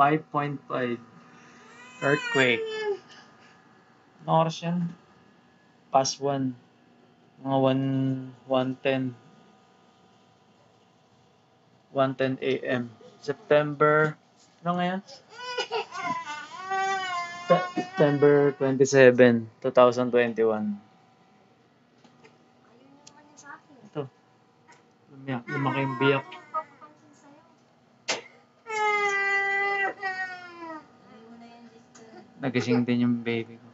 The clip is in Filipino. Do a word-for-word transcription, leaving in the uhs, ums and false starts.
five point five. Earthquake. Ano oras yan? Past one. Mga one ten. one ten a m September, ano ngayon? September twenty-seven, twenty twenty-one. Ito. Lumiyak, lumaki yung biyak. Nagising din yung baby ko.